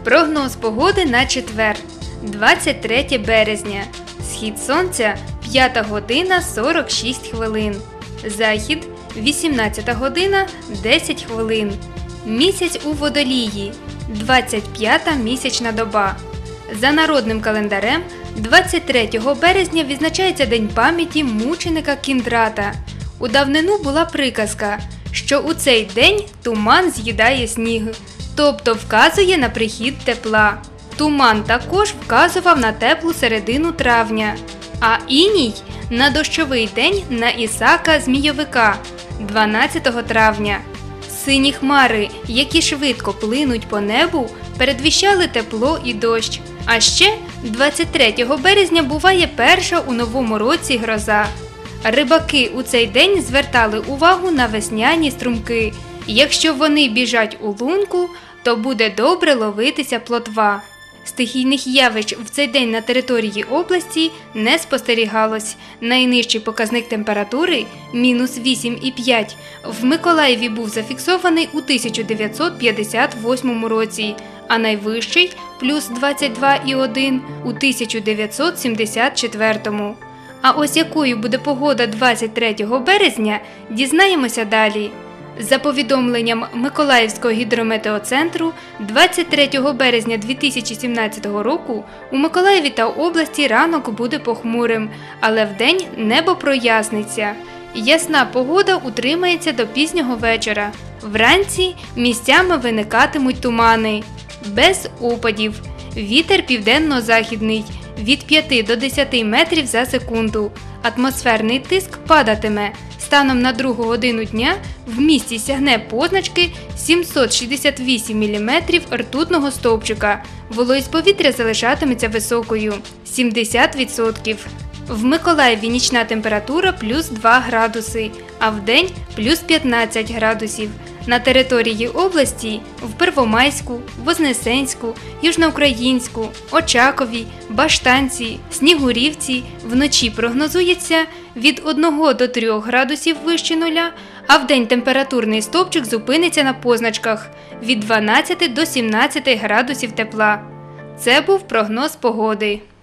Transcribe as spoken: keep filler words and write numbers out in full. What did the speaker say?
Прогноз погоди на четвер, двадцять третє березня. Схід сонця – п'ята година сорок шість хвилин. Захід – вісімнадцята година десять хвилин. Місяць у Водолії – двадцять п'ята місячна доба. За народним календарем двадцять третього березня відзначається День пам'яті мученика Кіндрата. У давнину була приказка, що у цей день туман з'їдає сніг, тобто вказує на прихід тепла. Туман також вказував на теплу середину травня, а іній – на дощовий день на Ісака Змійовика – дванадцятого травня. Сині хмари, які швидко плинуть по небу, передвіщали тепло і дощ. А ще двадцять третього березня буває перша у новому році гроза. Рибаки у цей день звертали увагу на весняні струмки. Якщо вони біжать у лунку, то буде добре ловитися плотва. Стихійних явищ в цей день на території області не спостерігалось. Найнижчий показник температури – мінус вісім і п'ять. В Миколаєві був зафіксований у тисяча дев'ятсот п'ятдесят восьмому році, а найвищий – плюс двадцять два і один у тисяча дев'ятсот сімдесят четвертому. А ось якою буде погода двадцять третього березня, дізнаємося далі. За повідомленням Миколаївського гідрометеоцентру, двадцять третього березня дві тисячі сімнадцятого року у Миколаєві та області ранок буде похмурим, але вдень небо проясниться. Ясна погода утримається до пізнього вечора. Вранці місцями виникатимуть тумани. Без опадів. Вітер південно-західний від п'яти до десяти метрів за секунду. Атмосферний тиск падатиме. Станом на другу годину дня в місті сягне позначки сімсот шістдесят вісім міліметрів ртутного стовпчика. Вологість повітря залишатиметься високою – сімдесят відсотків. В Миколаєві нічна температура – плюс два градуси, а вдень – плюс п'ятнадцять градусів. На території області – в Первомайську, Вознесенську, Южноукраїнську, Очакові, Баштанці, Снігурівці вночі прогнозується від одного до трьох градусів вище нуля, а вдень температурний стовпчик зупиниться на позначках від дванадцяти до сімнадцяти градусів тепла. Це був прогноз погоди.